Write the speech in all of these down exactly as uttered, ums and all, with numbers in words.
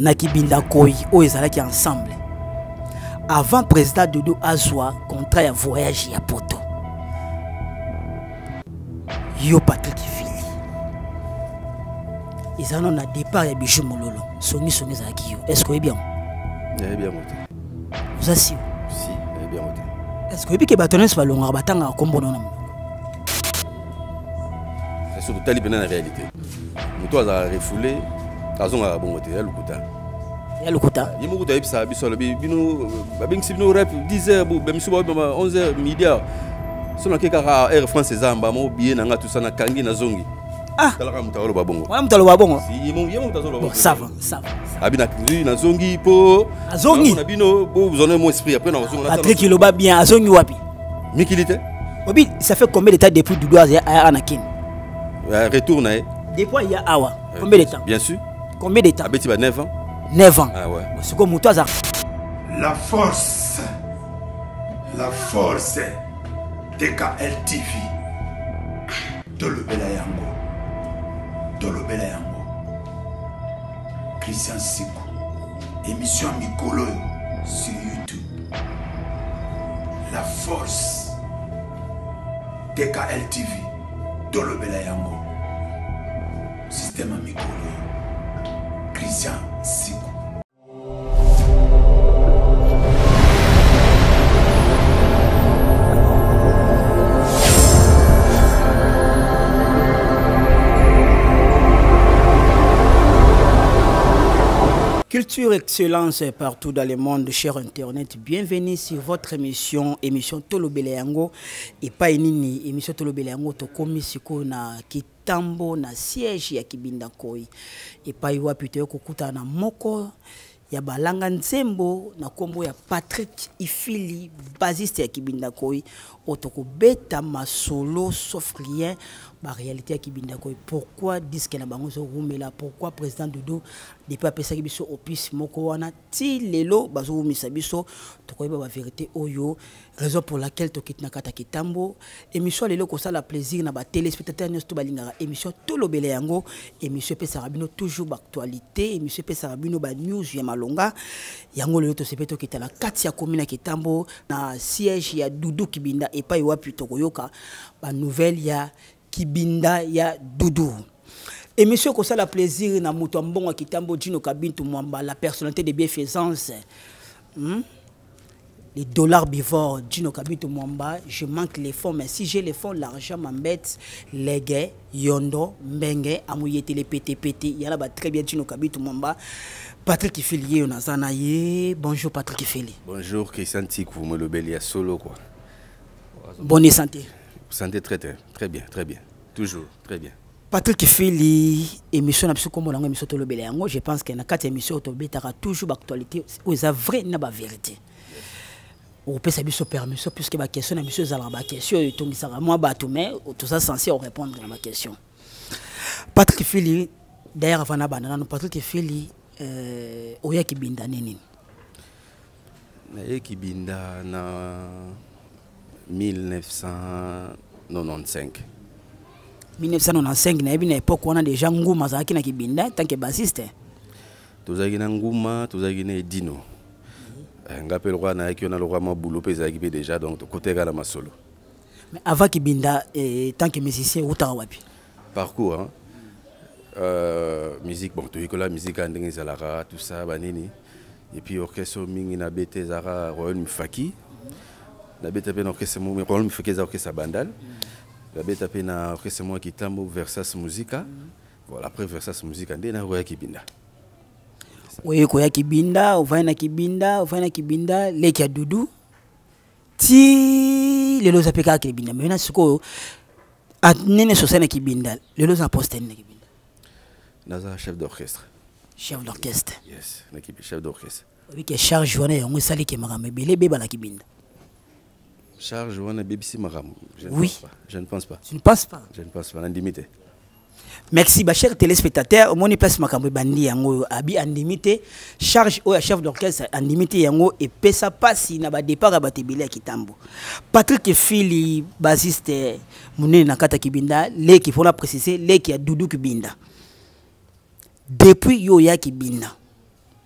na Kibinda Koi o ezalaki ensemble avant président Doudou azwa contrat ya voyage ya poto yo Patrick Fili ils en ont na départ ya Bijou Mololo songi songi ezalaki yo est-ce que bien eh bien moté vous assure si eh bien moté est-ce que bike batones balonga batanga kombo non c'est surtout tali bena na réalité muto aza refoulé azonga bon moté ya lukuta ya lukuta yimo kuta ipsa bisolo bino babingisi bino rap dix heures bo bemisu ba onze heures midi sona ke kaka Air France zamba mo bien nanga tout ça na kangi na zongi ah kala ka mutalo babongo wa mutalo babongo si yimo yimo mutalo babongo ça va ça va abina kingi na zongi po azongi na bino bo vous en mon esprit après na zongi Patrick Iloba bien azongi wapi mikilité obi ça fait combien de temps depuis Doudou à Anakin retourne depuis il y a awa combien de temps bien sûr combien de temps abeti ba neuf ans neuf ans ah ouais c'est comme muto aza la force la force T K L T V Tolobela yango Tolobela yango Christian Sikou émission Mikolo sur YouTube la force T K L T V Tolobela yango système Mikolo Christian Sikou. Culture excellence partout dans le monde, cher internet. Bienvenue sur votre émission, émission Tolobela yango et pas nini émission Tolobela yango to komi siko na kitambo na siège ya Kibinda Koi et pas iwa pito kokuta na moko ya balanga nzembo na kombo ya Patrick Ifili basiste ya Kibinda Koi otoko beta masolo sauf rien la réalité à Kibinda Koi. Pourquoi disque na bango zo rumela, pourquoi président Doudou depuis apesa biso opus moko wana ti lelo bazo rumisa biso to koyeba ba vérité oyo raison pour laquelle to kitna kata kitambo émission lelo ko sala plaisir na ba téléspectateurs nyonso balingaka émission Tolobela yango émission pesa rabino toujours d'actualité émission pesa rabino ba news ya malonga yango lelo to sepeto kitala kati ya commune kitambo na siège ya Doudou Kibinda et pas wapi to koyoka ba nouvelle ya Kibinda ya Doudou. Et monsieur ko sala plaisir na muto mbongo kitambo Dino Kabintu Mwamba la personnalité de bienfaisance. Hmm? Les dollars bivores Dino Kabintu Mwamba, je manque les fonds mais si j'ai les fonds l'argent m'embête. Légué, Yondo, Mbenge, Amouye télé pété pété, il y a là très bien Dino Kabintu Mwamba. Patrick Ifili onazana ye. Bonjour Patrick Ifili. Bonjour Christian Sikou me le belia solo quoi. Bonne santé. Santé très très très bien, très bien. Toujours très bien. Patrick Fili, émission na biso comme langue émission Tolobela yango, je pense que na quatre émissions tobetaka toujours l'actualité où est vrai na ba vérité. On peut sa biso permission puisque ba question na biso za ba question et tongisaka moi bato mais tout ça censé répondre à ma question. Patrick Fili d'ailleurs avant na banana no Patrick Fili euh oya Kibinda nini? Na Kibinda na mille neuf cent quatre-vingt-quinze. mille neuf cent quatre-vingt-quinze, na une époque où on a déjà Ngouma Zaki na Kibinda tant que bassiste. Tozaki na Ngouma, tozaki na Dino. Ngapel roi na ki on a le roi Maboulou pezaki déjà donc côté gala masolo. Mais avant Kibinda tant que musicien ou wapi? Parcours hein. Euh, musique bon tu la musique andenge zalara tout ça banini et puis orchestre mingi na bete zara Royal Mfaki. La bête a orchestre moi mais quand me fait que orchestre bandal la bête a na orchestre moi qui tambo Versace Musica voilà après Versace Musica ndé na roya Kibinda oui ko ya Kibinda on va na Kibinda on va na Kibinda les kia Doudou ti les los apeka Kibinda mais na siko atnene so na Kibinda les los apostel na Kibinda naza chef d'orchestre chef d'orchestre yes na chef d'orchestre oui que charge journée on sali ke marambe belé beba la Kibinda. Charge ou B B C Maram. Je ne oui. pense pas. Je ne pense pas. Tu ne penses pas? Je ne pense pas. Indimité. Merci, ma chère téléspectateur. Mon place Makambo Bandi yango abi indimité. Charge au chef d'orchestre indimité yango et pesa pasi na ba départ ba tebele kitambo. Patrick Fili bassiste mune na kata Kibinda, les qui faut la préciser, les qui a Doudou Kibinda. Depuis yo ya Kibinda.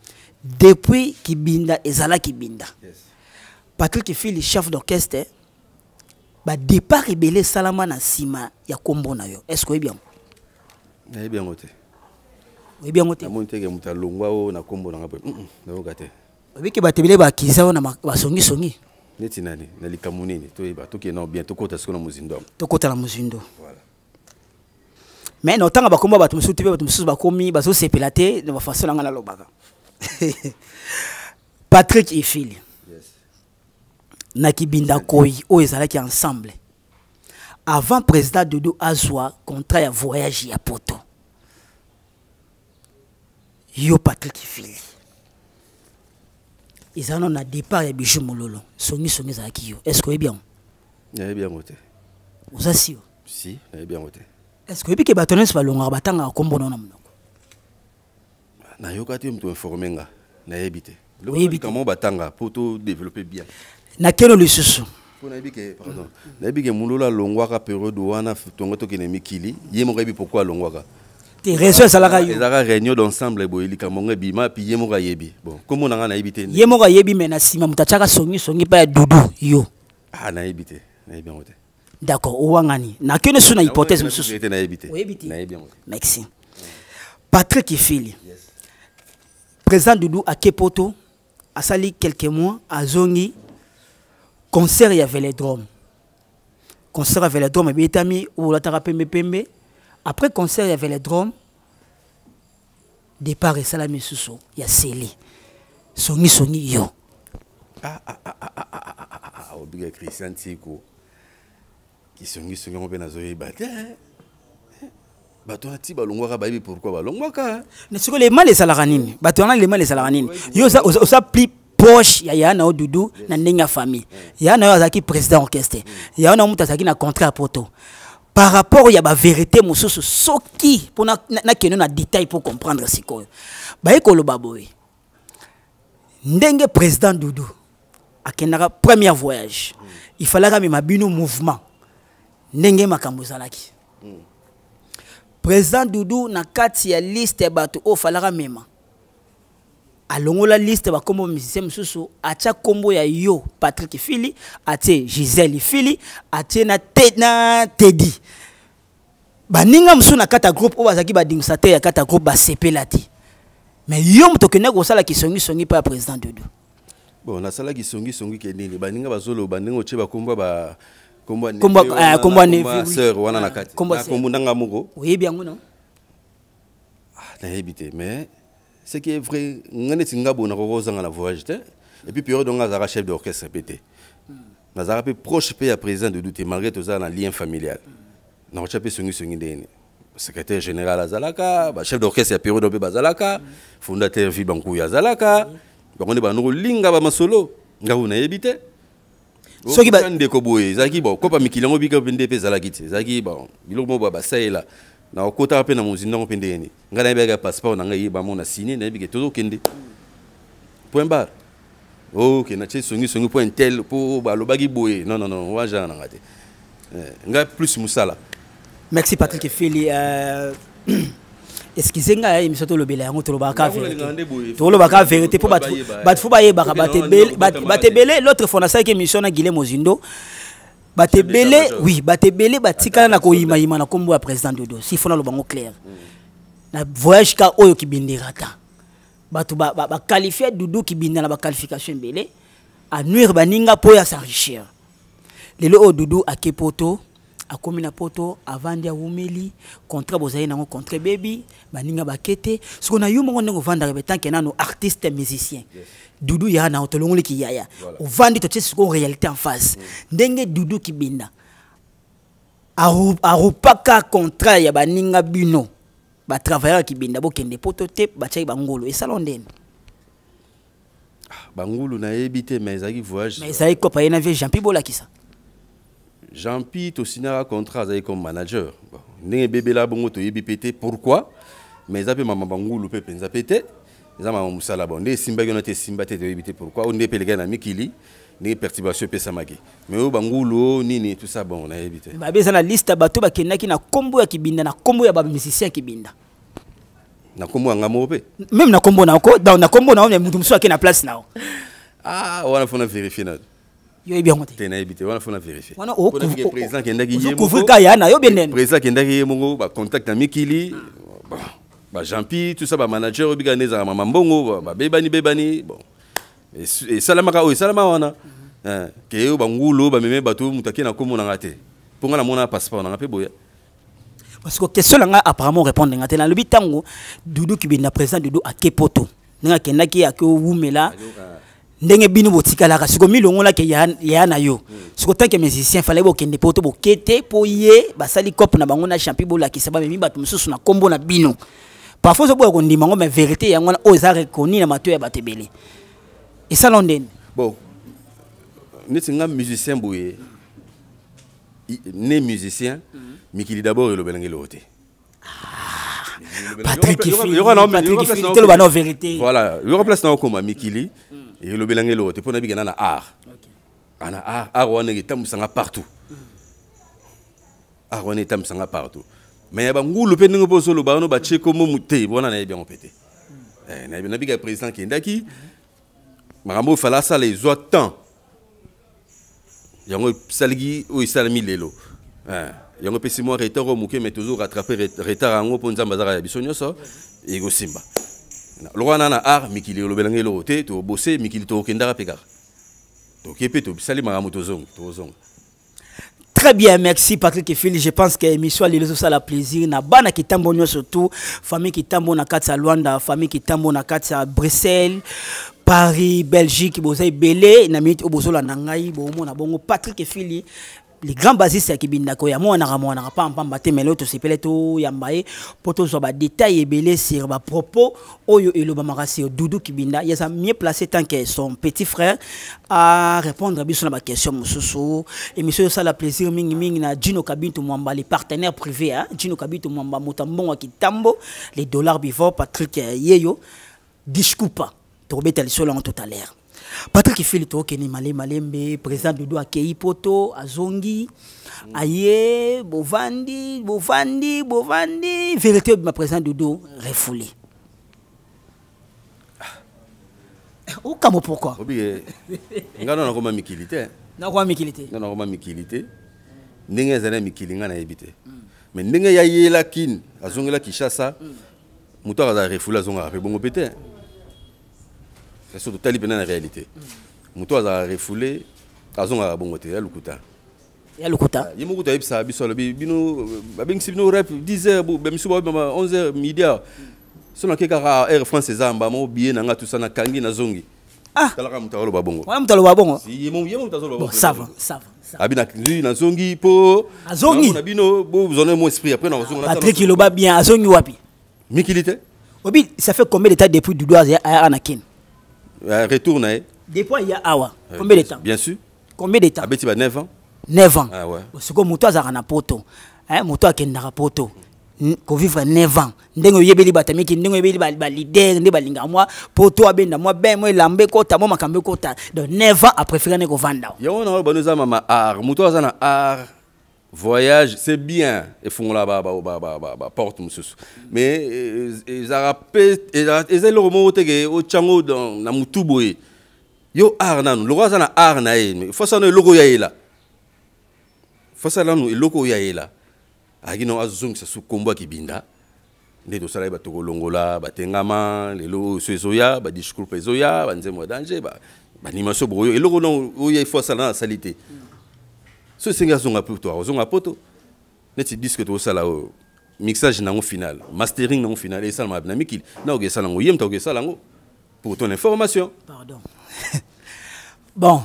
depuis Kibinda ezala Kibinda. Yes. Patrick Fili chef d'orchestre ba départ rebelle salama na sima ya kombo na yo. Est-ce que est bien? Na bien ngote. Oui bien ngote. Na monte ke muta longwa o na kombo na ngapo. Mm. Na ngate. Obiki ba tebele ba kiza na ba songi songi. Neti nani na likamunini to eba to ke na bien to kota siko na muzindo. To kota na muzindo. Voilà. Mais no tanga ba kombo ba tumsuti ba tumsusu ba komi ba so sepelate na ba façon ngana lobaka. Patrick Ifili. Yes. Na Kibinda Koi o ezala ki ensemble. Avant président Doudou Azwa contrat ya voyage ya poto. Yo Patrick Ifili. Ils en ont un départ et bijou mololo. Songi songi za kiyo. Est-ce que est bien? Na bien ngote. Vous assure. Si, na bien ngote. Est-ce que biki batones ba longa batanga kombo na monoko? Na yoka te mtu informer nga. Na yebite. Oui, Le comment batanga pour tout développer bien. Na keno lisusu. Pour na yebike, pardon. Na yebike mulola longwaka période wana tongo to kene mikili. Yemo rebi pourquoi longwaka? Te réseau salaka yo. Ezaka réunion d'ensemble bo elika monga bima puis yemo ga yebi. Bon, comment na na yebite? Yemo ga yebi mena sima mutachaka songi songi pa ya Doudou yo. Ah na yebite. Na yebi ngote. D'accord, ouangani. Na keno suna hypothèse mususu. Na yebite. Oui, yebite. Na yebi ngote. Merci. Patrick Ifili. Yes. Président Doudou à Kepoto a sali quelques mois à Zongi concert ya Vélodrome. Concert à Vélodrome et bitami ou la tarapembe pembe. Après concert ya Vélodrome départ et salami suso ya Seli. Songi songi yo. Ah ah ah ah ah ah ah ah ah obiga Christian Tiko. Qui songi songi on na zoye ba. Bato na ti balongwaka ba yebi pourquoi balongwaka. Ne siko les mal les salaranini. Bato na les mal les salaranini. Yo ça ça plus proche ya ya na Doudou na ndenga famille. Ya na azaki président orchestre. Ya na muta azaki na contrat poto. Par rapport ya ba vérité mususu soki pour na na keno na détail pour comprendre siko. Ba ekolo baboy. Ndenge président Doudou akendaka premier voyage. Il fallait que mabino mouvement. Ndenge makambo zalaki. Président Doudou na kati ya liste bato o falaka mema. Alongola liste ba kombo musicien mususu acha kombo ya yo Patrick Ifili, atie Gisèle Ifili, atie na Tena Teddy. Baninga musu na kata groupe o bazaki ba dingusate ya kata groupe ba sepelati. Mais yo mutokene ko sala kisongi songi pa président Doudou. Bon, na sala kisongi songi ke nini baninga bazolo baninga oche ba kombo ba kombo ne kombo eh kombo ne sœur wana na kati. Na kombo ndanga moko. Oui bien non. Ah, na yebite mais ce qui est vrai, on est ngabo na roza na voyage et puis période on a chef d'orchestre pété. Na za peu proche pe à président de douter malgré tout ça dans lien familial. Na chapé songi songi deni. Secrétaire général Azalaka, chef d'orchestre ya période pe Bazalaka, fondateur Vi Bankou ya Zalaka. On est ba no linga ba masolo, ngabo na yebite. Soki ba ndeko boye, zaki bon, ko pa mikilango bika pende pe zalakiti. Zaki bon, biloko mo ba saela. Na okota pe na muzinda ko pende ni ngana bega passeport na ngai ba mona signé na bige todo kende point barre ok na tche songi songi point tel po ba lobaki boye non non non wa jana ngate nga plus musala. Merci Patrick Ifili. euh excusez nga émission to lobela yango to lobaka vérité to lobaka vérité po bat bat fo ba yeba batebele batebele l'autre fois na ça que émission na Guilhem Mozindo Batebele, oui, Batebele, Batikala na koyima yima na kombo ya président Dodo. Si fona lo bango clair. Na voyage ka oyo ki binderata. Batu ba ba qualifier Dodo ki binda na ba qualification belé a nuire baninga po ya s'enrichir. Lelo o Dodo a Kepoto, a komina poto avant dia wumeli, contrat bozali na contrat baby, baninga bakete. Ce qu'on a eu mon ngo vanda betan ke nano artiste musicien. Doudou ya na otolongoli ki yaya o vandi to tse ko réalité en face ndenge Doudou ki binda a rupaka contrat ya baninga bino ba travailleur ki binda bo kende poto te ba tshai bangolo e salondene bangolo na ebité mais zaki voyage mais ça ko pa yena vie Jean-Pi bola ki ça Jean-Pi to sina contrat zaki comme manager ndenge bébé la bongo to yebi pété pourquoi mais zape mama bangolo pe penza pété zama musala bon des simba gona te simba te éviter pourquoi on est pelé na mikili ni perturbation pe samaki mais o bangulo nini tout ça bon on a évité ba beza na liste bato ba kenaki na kombo ya kibinda na kombo ya ba musicien kibinda Na kombo nga mope. Même na kombo na ko, dans na kombo na on mutu musu na place na. Ah, on a fait vérifier na. Yo bien monté. T'es na habité, on a fait vérifier. On a au président qui ndaki yemo. Couvrir ka ya na yo bien. Président qui ndaki yemo ba contact na Mikili. Bah Jean-Pi, tout ça, bah manager, obiganez à maman bongo, bah bébani bébani, bon. Et salamaka, oui, salamawana. Hein, que yo bangulo, bah même bateau, mutaki na komo na ngate. Pour nga la mona passeport, na ngapé boya. Parce que question là apparemment répondre ngate na lobi tango, Doudou qui bien présent Doudou à Kepoto. Nga kendaki à ko wumela. Ndenge binu botikala ka siko milongo la ke ya ya na yo. Siko tant que musicien fallait bo kende poto bo kete po ye, ba sali cop na bango na champion bo la ki saba memi batu mususu na kombo na bino. Parfois, on dit que la vérité est reconnue dans la vérité. Et ça, l'on dit. Bon, nous sommes un musicien, né musicien, mais qui d'abord est le Bélangue l'autre. Patrick Kifili, Patrick Kifili, c'est la vérité. Voilà, il remplace dans comme Mikili et le Bélangue l'autre. Pour nous, il y a un art. Un art, art, on est partout. Art, on est partout. Mais il y a un peu de choses qui sont très bien. Il y a un président qui est là. Il y a les autres temps. Il y a un salgi où il s'est mis l'élo. Il y a un peu de retard au mais toujours rattraper retard en haut pour nous bazar bisonyo ça et go simba. Le roi nana art mais qu'il est le belangé le roté to bosser mais qu'il to kendara pegar. To kepe to sali maramu to zong to zong. Très bien, merci Patrick Kifili. Je pense que l'émission les réseaux ça la plaisir. Na bana qui tambo surtout famille qui tambo na katsa Luanda, famille qui tambo na katsa Bruxelles, Paris, Belgique, bozay belé na minute obozola na ngai bo mona bongo Patrick Kifili. Les grands basistes qui binda ko ya mo na ramo na pa pamba te melo to sepele to yambaye poto so ba détail belé sur ba propos oyo eloba makasi Doudou Kibinda il a mieux placé tant que son petit frère à répondre à biso na ba question mususu émission ça la plaisir mingi mingi na Gino Kabintu Mwamba les partenaires privés hein Gino Kabintu Mwamba motambongo kitambo les dollars before Patrick Yeyo discoupa to beta le solo en tout à l'heure. Patrick Kifili to keni malé malembe président Doudou akei poto azongi aye bovandi bovandi bovandi vérité ma président Doudou refoulé. Ou comme pourquoi? Obi ngana na koma mikilité. Na kwa mikilité. Na koma mikilité. Ndenge zana mikilinga na ebité. Mais ndenge ya yela kin azongela Kishasa muto aza refoulé azonga pe bongo pété. C'est surtout tali la réalité. Muto a refoulé, azon a bongoté, ya lukuta. Ya lukuta. Yemo kuta ibsa bisolo bino babing sibino rap dix heures même suba onze heures midi. Sona keka Air France zamba mo billet na nga tout ça na kangi na zongi. Ah. Talaka mutalo babongo. Wa mutalo babongo. Si yemo yemo mutalo babongo. Bon, ça va, ça va. Abina ngi na zongi po. Azongi. Na bino bo vous en mon esprit après na zongi na. Patrick Iloba bien azongi wapi? Mikilité. Obi, ça fait combien de temps depuis Doudou à Anakin? Retourne. Depuis il y a Awa. Combien de temps? Bien sûr. Combien de temps? Abeti ba neuf ans. neuf ans. Ah ouais. Parce que moto azara na poto. Hein, moto akenda poto. Ko vivre neuf ans. Ndengo yebeli batamiki ndengo yebeli ba leader nde balinga moi poto abenda moi ben moi lambe kota moi makambe kota. Donc neuf ans après faire ne ko vanda. Ya wana ba nous mama art. Moto azana art. Voyage, c'est bien. Ils font là bas bas bas bas porte monsieur. Mais ils arrapent ils ils le remontent au Tchango dans na mutuboye. Yo art nan, le roi zana art na e. Faut ça no logo ya là. Faut ça là no logo ya là. Agino azung sa su combat ki binda. Nde to sala ba to longola, ba tengama, le lo soya, ba discours pezoya, ba nzemo danger, ba ba animation broyo. Et logo non o ya faut ça na salité. Ce singa zonga pour toi, zonga poto. Net disque to sala o mixage na final, mastering na final et ça m'a bien mis qu'il na o sala ngo yem ta o sala ngo pour ton information. Pardon. Bon.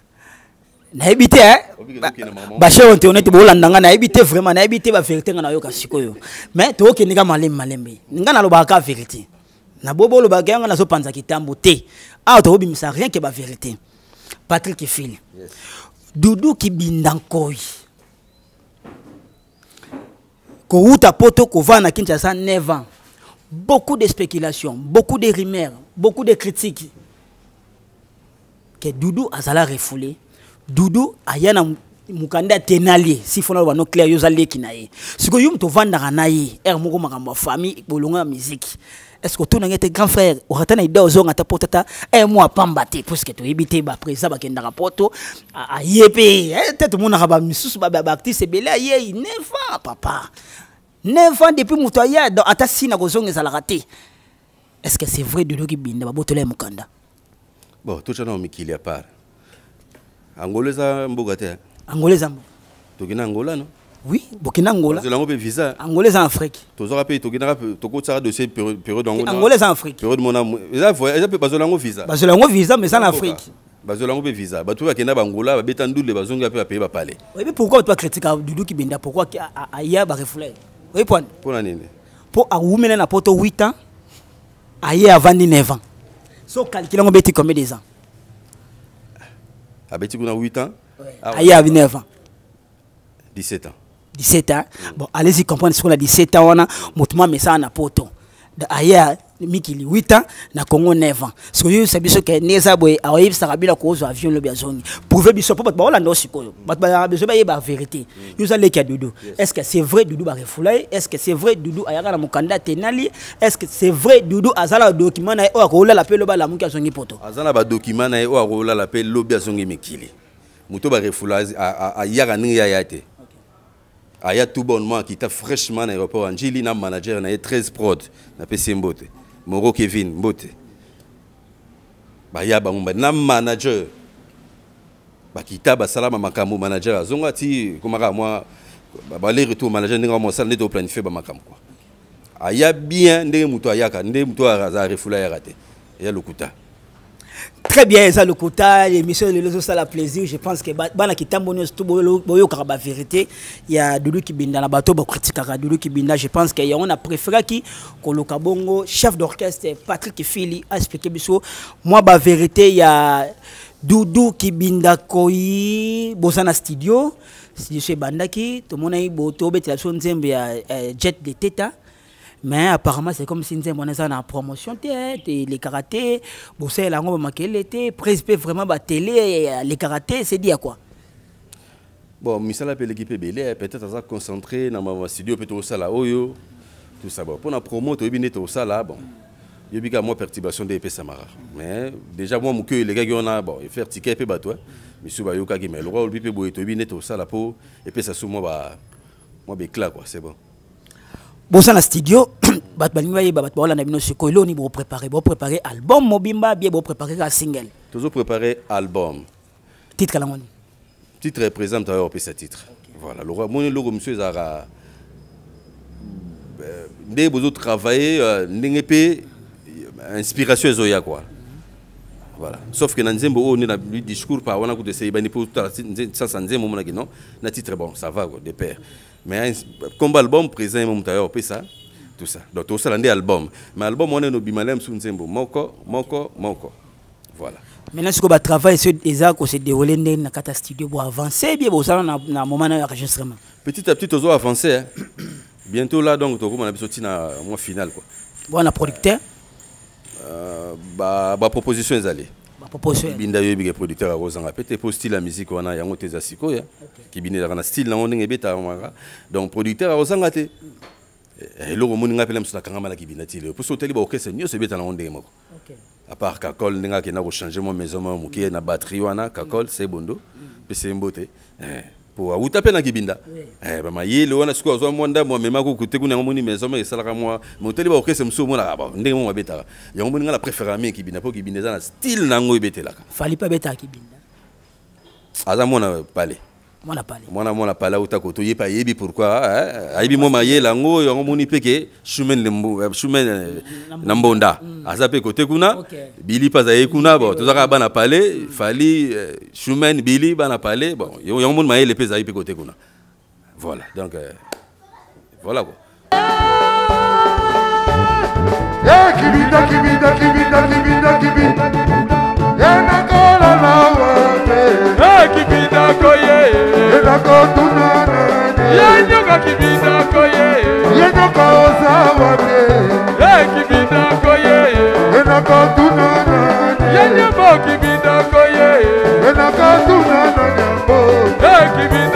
Na habité hein. Ba chez on te honnête bo landanga na habité vraiment na habité ba vérité na yo ka sikoyo. Mais to ke ninga malembe malembe. Ninga na lo ba ka vérité. Na bobo lo ba ganga na so panza kitambo te. Ah to bimisa rien que ba vérité. Patrick Kifili. Yes. Doudou Kibinda nkoi. Ko uta poto ko va na Kinshasa neuf ans. Beaucoup de spéculations, beaucoup de rumeurs, beaucoup de critiques. Que Doudou azala refoulé. Doudou ayana mukanda tenali si fona ba no clair yo zaleki na ye siko yum to vanda na ye er moko makambo famille bolonga musique est-ce que tu n'as été grand frère ou ratana ida ozonga ta potata et moi pamba te parce que tu éviter ba présa ba kenda rapoto a yepé tête mon araba misusu ba ba artiste belé ye neuf ans papa neuf ans depuis mutoya dans ata sina kozonga za la raté est-ce que c'est vrai de lo ki binda ba botole mukanda bon tout ça non mikili à part angoleza mbogate angoleza mbo tokina angola non oui Burkina Angola c'est visa angolais en Afrique tous aura payé tokina toko tsara dossier période angola angolais en Afrique période mona eza eza pe bazolango visa bazolango visa mais en Afrique bazolango pe visa bato ba kenda bangola ba betandule bazonga pe ba payer ba palais oui mais pourquoi tu vas critiquer Doudou Kibinda pourquoi aya ba reflet oui point pour la nini pour a wumena na poto huit ans aya avant neuf ans so calculer on beti combien de ans a beti kuna huit ans aya avant neuf ans dix-sept ans dix-sept ans bon allez-y comprendre ce qu'on a dix-sept ans on a mouvement mais ça na poto aya mikili huit ans na Congo neuf ans ce que c'est biso que neza boy aoyib sarabila ko zo avion le biazongi prouver biso pas ba olanda sikoyo ba ba biso ba yeba vérité yo za leki Doudou est-ce que c'est vrai Doudou ba refulay est-ce que c'est vrai Doudou ayaka na mukanda tenali est-ce que c'est vrai Doudou azala document na o ko la pelo ba la muki azongi poto azala ba document na o ko la pelo biazongi mikili muto ba refulay ayaka ningi ya yate aya tout bonnement qui t'a fraîchement à l'aéroport Angeli na manager na treize prod na P C Mbote Moro Kevin Mbote ba ya ba mba na manager ba kita ba salama makambo manager azonga ti komaka moi ba les retour manager ndinga mo sala neto planifier ba makambo quoi aya bien ndenge muto ayaka ndenge muto aza refula ya raté ya lokuta. Très bien, ça le quota, l'émission de l'autre ça la plaisir. Je pense que bana qui tambonne tout boyo karaba vérité. Il y a Doudou Kibinda na bateau ba critique à Doudou Kibinda. Je pense qu'il y a on a préféré qui Koloka Bongo, chef d'orchestre Patrick Fili a expliqué biso. Moi ba vérité il y a Doudou Kibinda koi bosana studio. Si je suis bandaki, tout le monde a eu boto betela son nzembe ya jet de teta. Mais apparemment, c'est comme si nous avons une promotion tête, les karatés, bon, c'est la ngomba makele était, presque vraiment la télé, les karatés, c'est dit à quoi? Bon, misala pe l'équipe belé, peut-être à concentrer dans ma studio, peut-être au sala oyo, tout ça. Bon, pour la promo, tu es bien au sala, bon, il y a eu moins perturbation des P Samara. Mais déjà, moi, mon cœur, les gars, on a, bon, il fait ticket, peu bateau, mais si vous avez eu mais le roi, il peut être bien au sala pour, et puis ça sous moi, bah, moi, béclat, quoi, c'est bon. Bon ça na studio bat balinga yeba bat bola na bino siko ilo ni bo préparer bo préparer album mobimba bien bo préparer un single toujours préparer album titre la ngoni titre présente d'ailleurs pe ce titre voilà le roi mon logo monsieur Zara ndé bozo travailler ndenge pe inspiration ezoya quoi voilà sauf que na nzembo o ni na discours pa wana ko de sey bani pour ça ça nzembo mona ki non na titre bon ça va quoi de pair. Mais comme album présent mon tailleur ça tout ça donc tout ça l'année album mais album on est no bimalem sous nzembo moko moko moko voilà maintenant ce qu'on va travailler sur les arts qu'on s'est déroulé dans kata studio pour avancer bien pour ça na moment d'enregistrement petit à petit on va avancer bientôt là donc on a sorti na mois final quoi bon na producteur euh ba ba proposition les aller binda yo bi producteur a ozanga peut-être pour style la musique wana yango teza siko ya ki binela kana style na ndenge beta manga donc producteur a ozanga te et lo mo ninga pele msuna kanga mala ki binati le pour sauter ba orchestre nyo se beta na ndenge moko à part kakol ndinga ke na ko changer mon maison mo ki na batterie wana kakol c'est bondo pe c'est mbote pour a utape na kibinda eh ba mayele wana siko zo monda mo mema ko kuteku na ngomoni maison mo esalaka mo moteli ba orchestre mso mo na ba ndenge mo betaka yango mo ninga la préférer mi kibinda po kibinda za na style nango ebetelaka fali pa beta kibinda aza mona pale mona pale mona mona pale uta ko to yepa yebi pourquoi ayibi mo mayele ngo yango moni peke chemin lembo chemin na mbonda aza pe kote kuna bili pa za yekuna bo to zaka bana pale fali chemin bili bana pale bon yango moni mayele pe za yepi kote kuna voilà donc euh, voilà quoi eh kibinda kibinda kibinda kibinda kibinda ena kola lawa eh kibinda koye ena kotuna yenyo ka kibinda koye yenyo ka osawa eh kibinda koye ena kotuna yenyo mo kibinda koye ena kotuna nyambo eh kibinda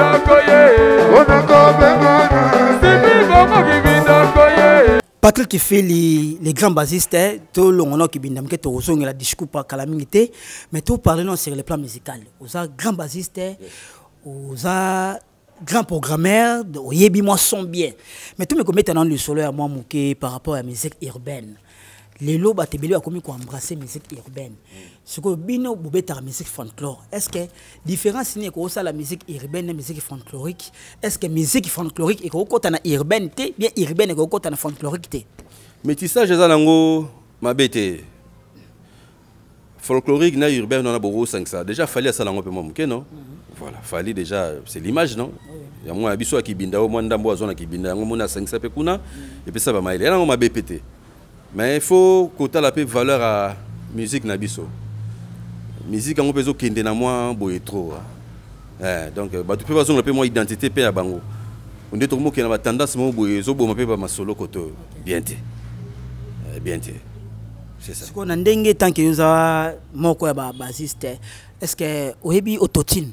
Patrick qui fait les, les grands basistes, tout le monde qui binda mke to zonga la discours par calamité, mais tout parler sur le plan musical. Aux a grands basistes, aux a grands programmeurs, aux yebi moi sont bien. Mais tout me commet dans le solo à moi mouké par rapport à la musique urbaine. Les lots batebeli a commis qu'on embrasser la musique urbaine. Ce que bino boubeta la musique folklore. Est-ce que différence n'est que ça la musique urbaine et la musique folklorique? Est-ce que la musique folklorique est que na urbaine té bien urbaine est que na folklorique té? Métissage est zango ma bête. Folklorique na urbaine on a beaucoup cinq ça. Déjà fallait ça lango peu moi non? Voilà, fallait déjà c'est l'image non? Il y a moi abisso qui binda au moins ndambo zona qui binda ngo mona cinq ça pe kuna et puis ça va maïle. Là on m'a B P T. Mais il faut que tu aies valeur à la musique nabiso. La musique, on peut dire que c'est trop. Donc, tu peux avoir une identité à Bango. On dit que tu as tendance à faire un solo koto. Bien. Bien. C'est ça. Ce qu'on a dit tant que nous avons un basiste, est-ce que vous avez autotune?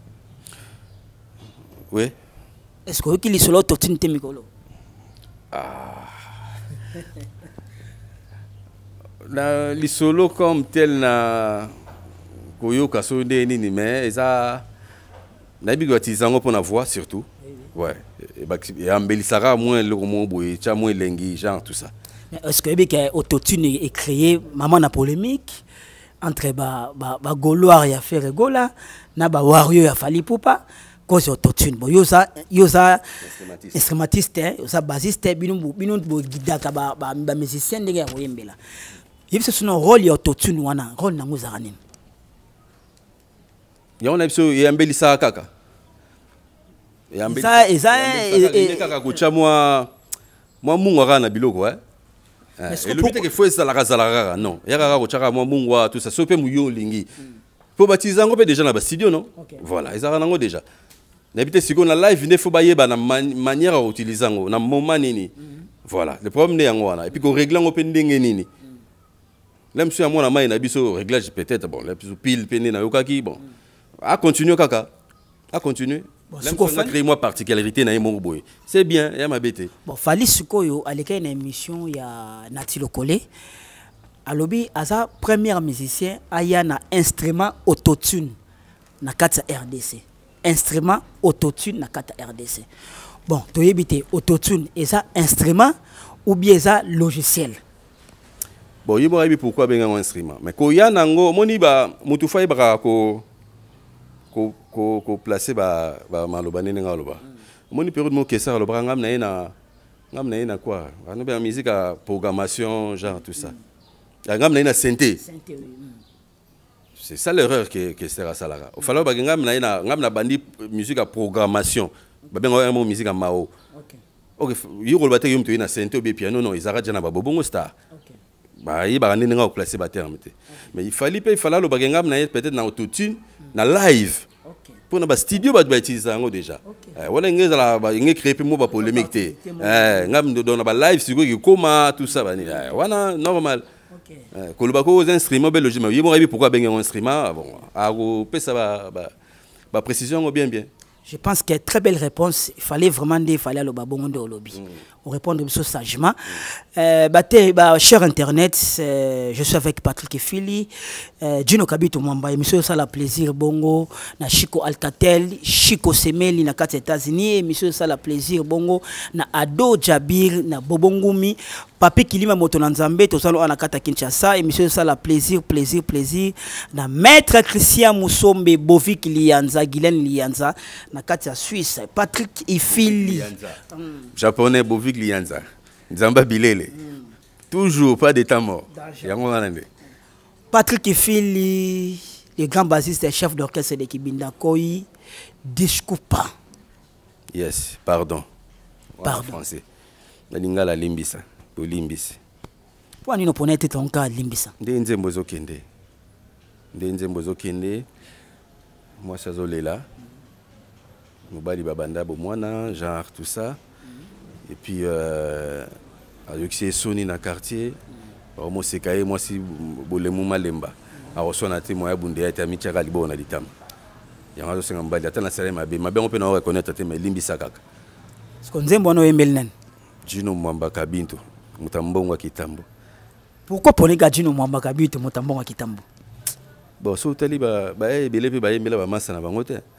Oui. Est-ce que vous avez solo autotune? Ah. Na li solo comme tel na koyo kasonde nini mais ça na bigo tizango pour na voix surtout ouais et ambelisara moins le romo boy cha moins lengi genre tout ça. Est-ce que que autotune est créé maman na polémique entre ba ba ba goloire ya faire gola na ba wario ya fali poupa cause autotune bon yo ça yo ça instrumentiste ça bassiste bino bino bo gidaka ba ba musicien ndenge ya koyembela. Il y a un rôle de autotune, un rôle de musique. Il y a un rôle de Ambelisa Kaka. Et ça, et ça, et ça, moi, moi, moi, na biloko, hein. Et le but que faut ça la raza non. Il y a un rôle moi, moi, tout ça, ça peut mouiller lingi. Pour baptiser, on peut déjà dans le studio, non? Voilà, ils ont déjà. N'habitez si on a live, il faut bailler na manière à utiliser, na moment nini. Voilà, le problème est en et puis qu'on règle en pending nini. Là, monsieur, à moi, la main, il a un réglage peut-être, bon, là, pile, peine, na yokaki, bon. À continuer, kaka. À continuer. Là, on a créé moi particularité, na yemo boy. C'est bien, il y a ma bête. Bon, Fali Sukoyo, à l'école, une émission, il y a Nati Lokole. À l'objet, à sa première musicien, il y a un instrument autotune, na kata R D C. Instrument autotune, na kata R D C. Bon, tu y habite autotune, et ça, instrument, ou bien ça, logiciel. Bon, il y a pourquoi bien un instrument. Mais quand il y a nango, moni ba mutufa ibra ko ko ko ko placer ba ba malobane nga loba. Moni période mo kesa loba ngam na ina ngam na ina quoi? On a musique à programmation genre tout ça. Ngam na ina synthé. C'est ça l'erreur que que sera ça là. Il fallait ba ngam na ina ngam na bandi musique à programmation. Ba ben ngam musique à mao. OK. OK, yo ko bate yo mto ina synthé ou bien piano non, ils arrêtent jana ba bobongo star. OK. Bah, il va aller placer ba terme. Mais il fallait il fallait le bagengam na peut-être na autotune na live. Pour na studio ba utiliser ngo déjà. Eh wala ngeza la ba ngé créer mo ba polémique té. Eh ngam do na ba live siko ki koma tout ça ba ni. Eh wana normal. OK. Eh ko le ba ko aux instruments be logique mais il mo pourquoi ben un instrument bon a ko pesa ba ba précision bien bien. Je pense que très belle réponse. Il fallait vraiment dire, il fallait aller au babongo de lobby. On répond sagement. Euh, bah, bah, cher Internet, euh, je suis avec Patrick Fili, euh, Gino Kabito Mwamba, monsieur ça la plaisir bongo, na Chico Alcatel, Chico Semeli na quatre États-Unis, monsieur ça la plaisir bongo, na Ado Jabir, na Bobongumi, Papi Kilima Motonanzambe, tout ça na kata Kinshasa, et monsieur ça la plaisir, plaisir, plaisir, na Maître Christian Moussombe, Bovik Lianza, Guylaine Lianza, na kata Suisse, Patrick Ifili. Japonais Bovik Lianza. Nzamba Bilele. Toujours pas d'état mort. Patrick Ifili, le grand bassiste et chef d'orchestre de Kibinda Koi, Discoupa. Yes, pardon. Pardon. Français. La limbisa. Pour limbis. Pourquoi nous ne prenons pas ton cas limbisa? Ndenze mbozo kende. Ndenze mbozo kende. Moi, ça zolé là. Mobali babanda bomwana, genre tout ça. Et puis, euh, avec ces soni dans le quartier, moi, c'est quand moi, si je suis malemba. Alors, si on a été moi, je suis ami de Libo, on a dit tam. Il y a un peu de temps, je suis ma bien, on peut reconnaître que je suis limbi sakaka. Ce qu'on dit, bon, Emelnen. Gino Mwamba Kabinto, Mutambongo Kitambo. Pourquoi pour les gars Gino Mwamba Kabinto, Mutambongo Kitambo? Bon, so tali ba ba e bele pe ba e mela ba masa na bango te.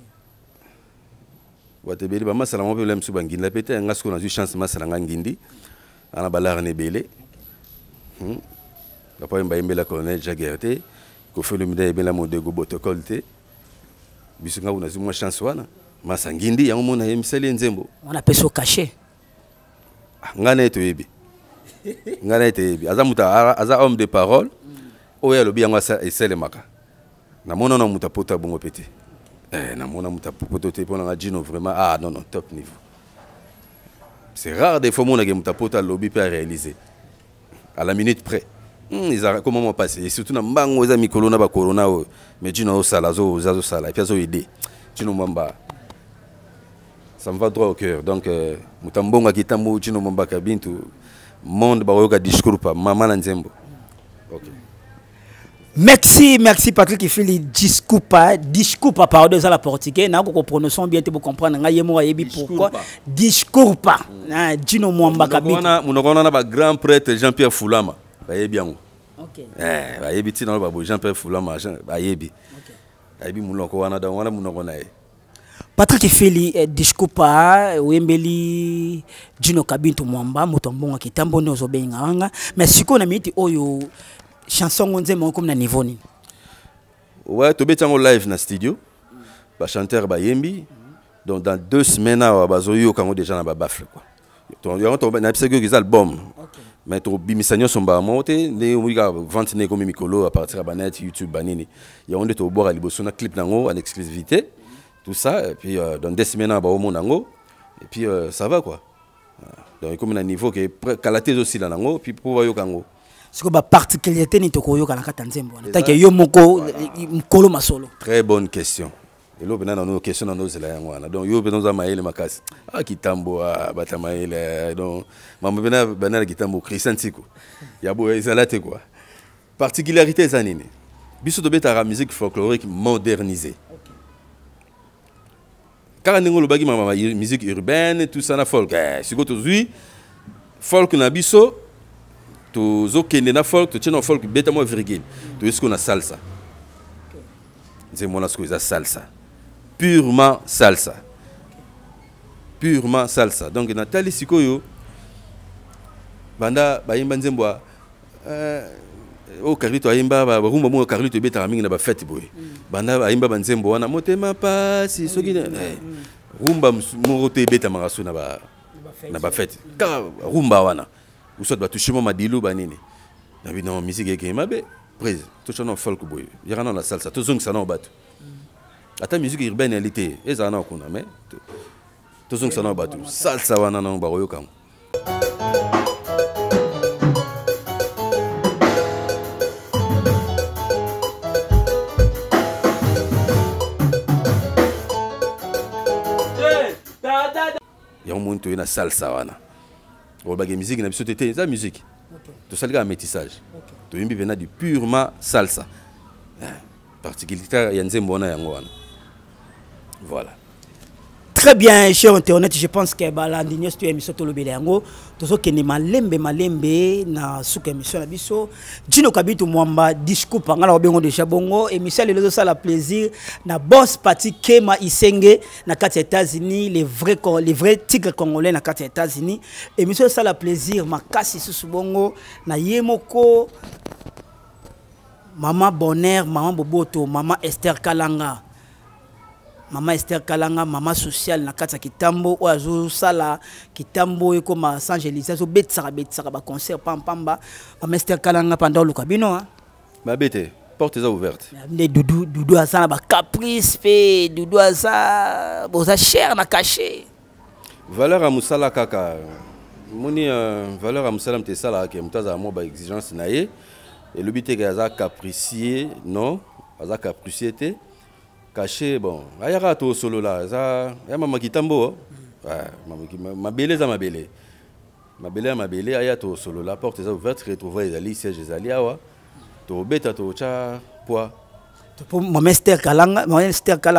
Wa te bele ba masa na mo problème su bangindi la pete nga sko na ju chance masa na ngindi. Ana balar ne bele. Hmm. La pa mba mbela colonel Jaguerte, ko fe le midé bela mo de go protocole te. Bisu nga una zu mo chance wana. Masa ngindi yango mona yemiseli nzembo. On appelle ça caché. Ngana eto yebi. Ngana eto yebi. Aza muta aza homme de parole. Oya lobi yango esele maka. Na mona na muta pota bongo pété. Eh na mona muta pota te pona Gino vraiment ah non non top niveau. C'est rare des fois mon que muta pota lobi peut réaliser à la minute près. Hmm, ils a comment passer et surtout na mbango za mikolo na ba corona o mais Gino sala zo zo sala et puis zo aider. Gino Mwamba ça me va droit au cœur donc euh, mutambonga kitambo Gino Mwamba Kabinto monde ba yoka discours pa mama na nzembo. OK. Merci, merci Patrick qui fait le discours pas, discours pas pardon ça la portugais, n'a qu'on prononce bien pour comprendre nga yemo yebi pourquoi discours pas. Na Gino Mwamba Kabinto. On a on a ba grand prêtre Jean-Pierre Fulama, ba yebi yango. OK. Eh, ba yebi tina ba Jean-Pierre Fulama, ba yebi. OK. Ba yebi muloko wana da wana munoko na ye. Patrick qui fait le discours pas, wembeli Gino Kabinto Mwamba, mutombonga kitambo ndozo benga anga, mais siko na miti oyo chanson on dit comme na niveau ni. Ouais, to beti en live na studio. Ba chanteur ba yembi. Donc dans deux semaines à bazoyo quand déjà na ba bafle quoi. To yo to na psego que album. Mais to bimisanyo son ba monter, ne wiga vente ne comme mikolo à partir ba net YouTube banini. Ya onde to boire liboso na clip nango en exclusivité. Tout ça et puis euh, dans deux semaines à ba au monango et puis euh, ça va quoi. Donc comme na niveau que qualité aussi là nango puis pour yo kango. C'est quoi la particularité ni toko yoka na kata nzembo na take yo moko mkolo masolo. Très bonne question. Et là bena nos questions dans nos zela yango wana. Donc yo bena za maele makasi. Ah kitambo ah bata maele donc mamu bena bena kitambo Christian Tiko. Ya bo ezalate quoi. Particularité za nini? Biso to beta musique folklorique modernisée. Car ningo lo bagi mama musique urbaine tout ça na folk. Eh siko to zui folk na biso to zokende na folk to tchena folk beta mo virgule to esko na salsa c'est mon asko za salsa purement salsa purement salsa donc Nathalie sikoyo banda bayimba nzembo euh o Carlito ayimba ba rumba mo Carlito beta mingi na ba fête boy banda bayimba banzembo wana motema pasi soki rumba mo te beta maraso na ba na ba fête ka rumba wana ou soit ba toucher ma dilu banini na bi non musique ke mabe prise to chano folk boy yara na salsa to zong sana batu ata musique urbaine elité ezana kuna mais to zong sana batu salsa wana na ba yoka ya muntu ina salsa wana ou la musique na biso tete za musique to salga métissage to yimbi vena du purement salsa particularité ya nzembo wana yango wana voilà. Très bien, cher internet, je pense que la dernière émission de l'Obéléango, tout ce qui est malembe, malembe, na souke émission la biso, Gino Kabinto Mwamba, discours pangala obengo de Chabongo, émission le ça la plaisir, na boss parti Kema Isenge, na quatre États-Unis, les vrais les vrais tigres congolais na quatre États-Unis, émission ça la plaisir, makasi susubongo, na yemoko, maman Bonheur, maman Boboto, maman Esther Kalanga. Maman Esther Kalanga, maman sociale na kata kitambo oazo sala kitambo eko ma Saint-Gelisa zo betsaka betsaka ba concert pam pamba maman Esther Kalanga pendant le cabino hein ma bête portes ouvertes ne dudu dudu asana ba caprice pe dudu asa boza cher na caché valeur à musala kaka moni valeur à musala mte sala ke mtaza mo ba exigence na ye et le but est que capricier non aza capriciété caché bon ayaka to solo là ça ya mama kitambo ouais ma belle za ma belle ma belle ma belle aya to solo la porte est ouverte retrouver les alliés siège les alliés awa to beta to cha poa to pour maman Esther Kalanga maman Esther Kalanga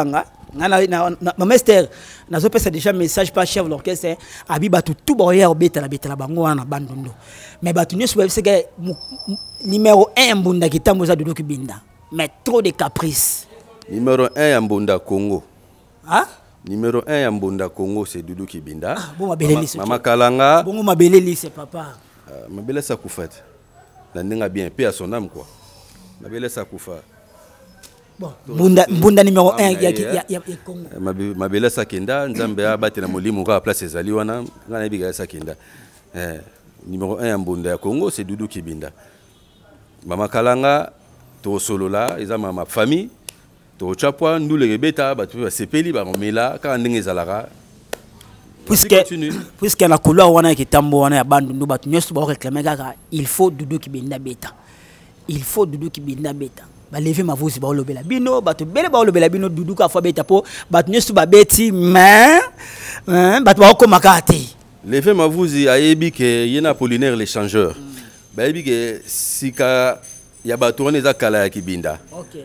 Maman Esther, nous avons déjà un message par chef de l'orchestre. Abi batu tout boyer beta la beta la bango wana bandundo. Mais batu nyos web c'est que numéro un mbunda kitambo za Doudou Kibinda. Mais trop de caprices. Numéro un mbunda Congo. Ah? Numéro un mbunda Congo c'est Doudou Kibinda. Ah, bon mabele lise. Mama Kalanga. Bon mabele lise papa. Mabele Sakoufat. La nenga bien paix à son âme quoi. Mabele Sakoufa. Bon, mbunda mbunda numéro un ya ya ya Congo. Mabele Sakenda nzambe abate na molimo ka place ezali wana ngana biga Sakenda. Eh numéro un mbunda ya Congo c'est Doudou Kibinda. Mama Kalanga to solola eza ma famille to chapwa nous les beta batu sepeli ba mela ka ndenge ezalaka. Puisque puisque na couloir wana kitambo wana ya bandundu batu nyoso ba réclamer kaka il faut Doudou Kibinda beta. Il faut Doudou Kibinda beta. Ba lever ma voix ba lobela bino batu bele ba lobela bino Doudou ka fa beta po batu nyoso ba beti mais hein batu ba ko makati. Lever ma voix ayebi ke yena Apollinaire l'échangeur. Ba yebi ke sika ya batu wana za kala ya Kibinda. OK.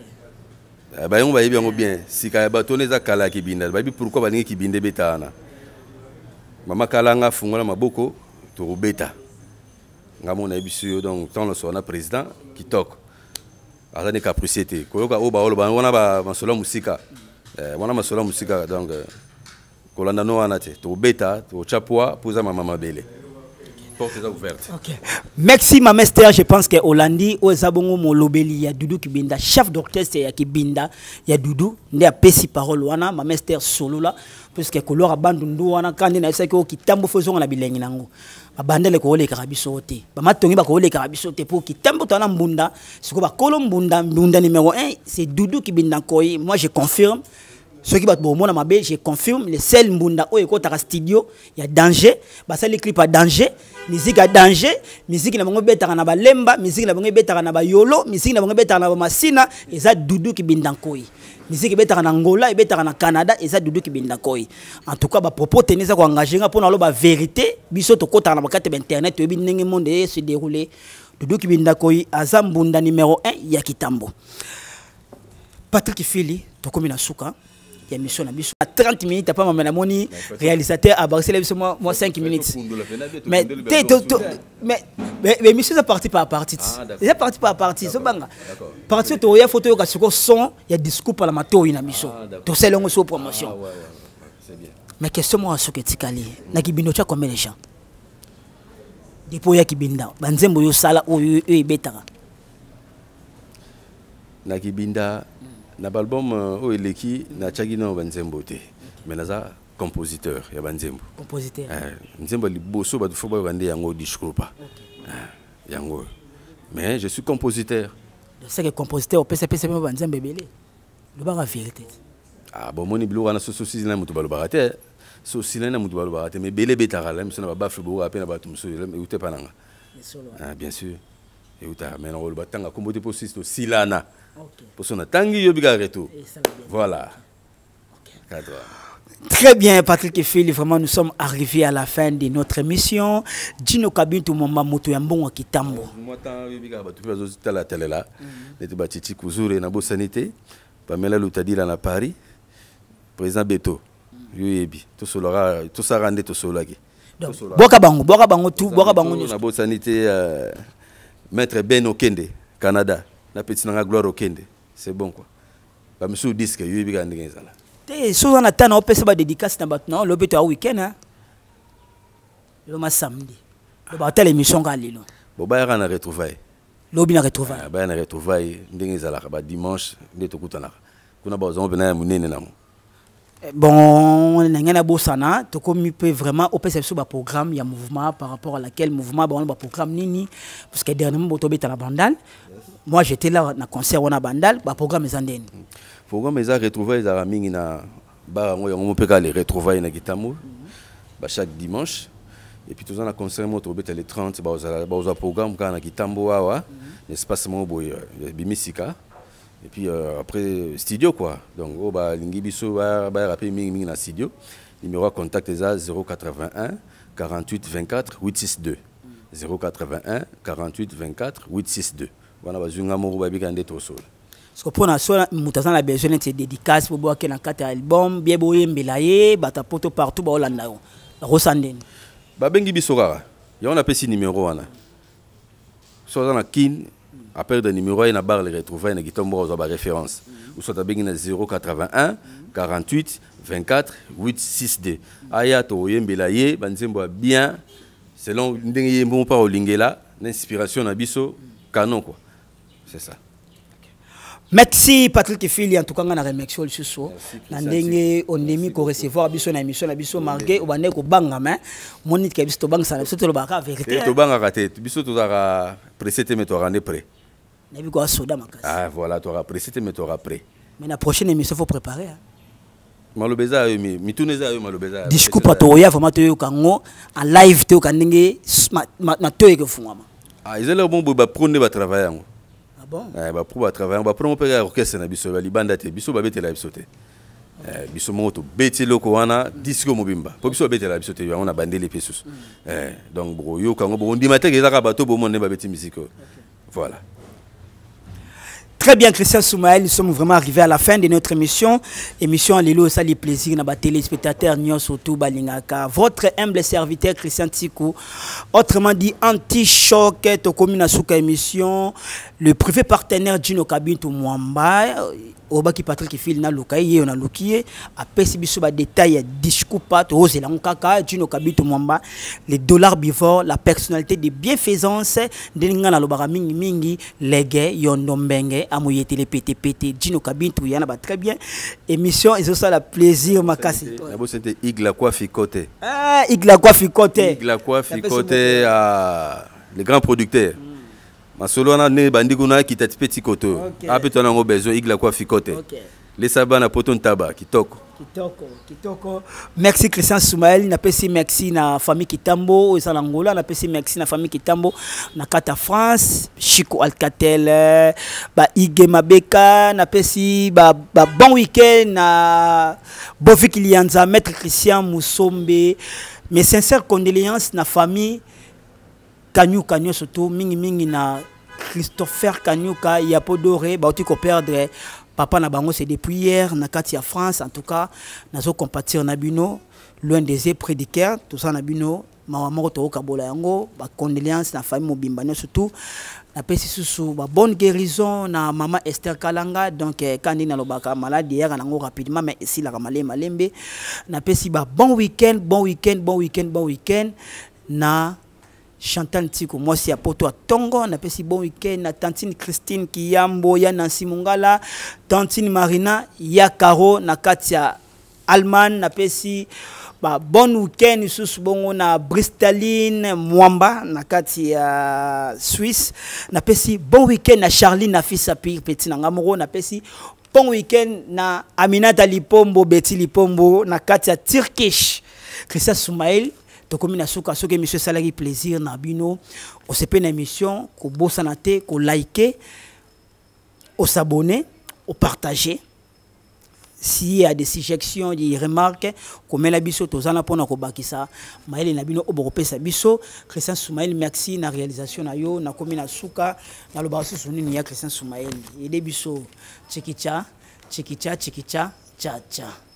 Ba yongo ba yebi yango bien sika ya batu wana za kala ya Kibinda. Ba yebi pourquoi ba lingi Kibinde beta na. Mama Kalanga fungola maboko to beta. Ngamona yebisu donc tant le sona président qui toque. Azani capricité koyoka oba oloba wana ba masola musika eh wana masola musika donc kolanda no wana te to beta to chapwa poza mama mabele porte est ouverte. OK. Merci Maman Esther, je pense que Holandi o zabongo mo lobeli ya Doudou Kibinda chef d'orchestre ya Kibinda ya Doudou nde a pesi parole wana Maman Esther solo là puisque kolora bandundu wana kandi na saki o kitambo fozonga na bilengi nango. Abandele ko ole karabiso te ba matongi ba ko ole karabiso te pour kitambo tana mbunda siko ba kolo mbunda mbunda numéro un c'est Doudou Kibinda koyi. Moi je confirme ceux qui battent bomona mabe je confirme le seul mbunda o eko ta studio ya danger ba sali clip à danger musique à danger musique na bango betaka na ba lemba musique na bango betaka na ba yolo musique na bango betaka na ba masina eza Doudou Kibinda koyi. Musique betaka na Angola et betaka na Canada et ça Doudou Kibinda koyi. En tout cas ba propos tenir ça ko engager nga pona lo ba vérité biso to kota na bakate internet to bi ndenge monde se dérouler Doudou Kibinda koyi azambunda numéro un ya Kitambo. Patrick Fili to komi na suka ya mission na biso à trente minutes pas maman moni réalisateur à Barcelone biso moi cinq minutes. Mais mais mais mission ça parti par partie. C'est parti par partie so banga. Parti to ya photo ka siko son ya discours par la mato ina mission. To c'est longo so promotion. C'est bien. Mais question moi so ketikali na kibino cha combien de gens? Depuis ya Kibinda banzembo yo sala o e betaka. Na Kibinda na album o eleki na chagi no banzembo te mais naza compositeur ya banzembo compositeur eh nzembo liboso ba fo ba bande yango discours pas yango mais je suis compositeur. C'est que compositeur au P C P C banzembo belé le ba vérité ah bon moni bilo wana so so si na mutu ba lo barate so si na mutu ba lo barate mais belé betara la mso na ba bafu bo apena ba tumso e ute pananga ah bien sûr et uta mais on le batanga combo de poste silana. Okay. Pour son tangi yobiga retour. Voilà. Okay. Très bien, Patrick Fili. Vraiment, nous sommes arrivés à la fin de notre émission. Dino Kabintu Mamba Moto Yambon Kitambo. Moi, tant yobiga batu pas aux la télé là. N'était pas Titi Kuzure na sanité. Pamela Lutadi là na Paris. Président Beto. Yoyebi. Tout cela, tout ça rendait tout cela qui. Boka bango, boka bango tout, boka bango. Na bo sanité Maître Ben Okende, Canada. La petite n'a gloire au Kende, c'est bon quoi. Bah monsieur disque, il y a bien des gens là. T'es souvent on attend on peut se battre dédicace dans maintenant, le but à week-end hein. Le ma samedi. Le battre l'émission galilo. Bon bah on a retrouvé. L'obi na retrouvé. Bah on a retrouvé des gens là, bah dimanche, des tout coups là. Kuna ba on venait à munene na mo. Bon, on a bossana, to comme peut vraiment au P C P programme, il y a mouvement par rapport à laquelle mouvement bon ba programme nini parce que dernièrement boto beta la bandal. Moi j'étais là na concert on a bandal, ba programme ezandeni. Programme eza retrouver za mingi na ba ngo yango pe ka les retrouver na Kitambo. Ba chaque dimanche et puis tous on a concert moto beta les trente ba za ba za programme ka na Kitambo wa l'espace mo boy bimisika. Et puis euh, après studio quoi. Donc oh bah lingibiso ba ba rapper mingi mingi na studio. Numéro de contact est zéro quatre-vingt-un quarante-huit vingt-quatre huit cent soixante-deux. zéro quatre-vingt-un quarante-huit vingt-quatre huit cent soixante-deux. Voilà bazunga mo ba bikande to sol. parce que pour na so mutazana la besoin de dédicace pour boire na carte album bien boye mbelaye bata poto partout ba olanda yo rosandeni ba bengi bisokara ya on appelle si numéro wana so dans la kin appel de numéro na bar les retrouver na gitombo za ba référence ou soit ta bengi na zéro quatre-vingt-un quarante-huit vingt-quatre huit six deux aya to yembelaye banzembo bien selon ndenge yembo pa olingela l'inspiration na biso canon quoi c'est ça. Merci Patrick Fili en tout cas on a remercié le soir ndenge on demi ko recevoir biso na émission na biso marqué o bande ko banga mais monite ke biso to banga sana biso to baka vérité to banga raté biso to za précédé mais to rendre prêt na bi ko soda makasi ah voilà to ra précédé mais to ra prêt mais la prochaine émission faut préparer hein malobeza yo mi mituneza yo malobeza discours pato ya vraiment to yo kango en live to kanenge na to yeke fungama ah ils ont bon ba prendre ba travailler ngo ah bon eh ba pour ba travailler ba prendre pe orchestre na biso ba libanda te biso ba betela biso te eh biso moto betelo ko wana disco mobimba po biso betela biso te on a bandeli pesus eh donc bro yo kango bo ndima te ezaka bato bo monde ba beti musique voilà. Très bien, Christian Soumaël, nous sommes vraiment arrivés à la fin de notre émission. Émission Lilo, ça les plaisirs, na ba téléspectateurs, nyo surtout balingaka. Votre humble serviteur Christian Tikou, autrement dit anti-choc, to komina suka émission, le privé partenaire Dino Kabintu Mwamba, Obaki Patrick Fil na lukaye, on a lukiye, a pesi biso ba détail discours pat, rose la nkaka, Dino Kabintu Mwamba, les dollars bivores, la personnalité de bienfaisance, delinga na lobara mingi mingi, lege, yondombenge, amoye télé pété pété, Dino Kabintu yana ba très bien. Émission, ils ont ça la plaisir makasi. D'abord c'était Igla quoi ficoté. Ah, Igla quoi ficoté. Igla quoi ficoté à les grands producteurs. Ma solo na ne bandiguna qui t'a petit koto. A peut on a besoin Igla quoi ficoté. Les sabana poton tabac kitoko. Kitoko, kitoko. Merci Christian Soumaël, na pesi merci na famille Kitambo, ça l'Angola, na pesi merci na famille Kitambo, na Kata France, Chico Alcatel, ba Ige Mabeka, na pesi ba, ba bon week-end na Bofik Lianza, Maître Christian Moussombe. Mes sincères condoléances na famille Kanyu Kanyu surtout mingi mingi na Christopher Kanyuka Yapodore, ba oti ko perdre papa na bango c'est depuis hier na kati ya France en tout cas nazo compatir na bino loin des prédicaires tout ça na bino mawa moko to kabola yango ba condoléances na famille mobimba ne surtout na pesi susu ba bonne guérison na maman Esther Kalanga donc eh, kandi na lobaka malade hier nango rapidement mais ici la malé malembe na pesi ba bon week-end bon week-end bon week-end bon week-end na Chantal Tiko, moi c'est à Poto à Tongo, on a passé bon week-end, na Tantine Christine Kiyambo, ya Nancy Mungala, Tantine Marina, ya Caro, na Katia Alman, na passé bah, bon week-end, sous bon na Bristaline, Mwamba, na Katia Suisse, na passé bon week-end na Charlie, na fils à Pire, petit na Ngamoro, na passé bon week-end na Aminata Lipombo, Betty Lipombo, na Katia Turkish, Christian Soumaël. Comme na suka soki monsieur salari plaisir na bino o sepe na émission ko bosana te ko liker o s'abonner o partager s'il y a des suggestions des remarques ko mela biso tozana pona ko bakisa maele na bino obopesa biso Christian Soumaël merci na réalisation na yo na komi na suka na lobaso sunini ya Christian Soumaël ede biso chikicha chikicha chikicha cha cha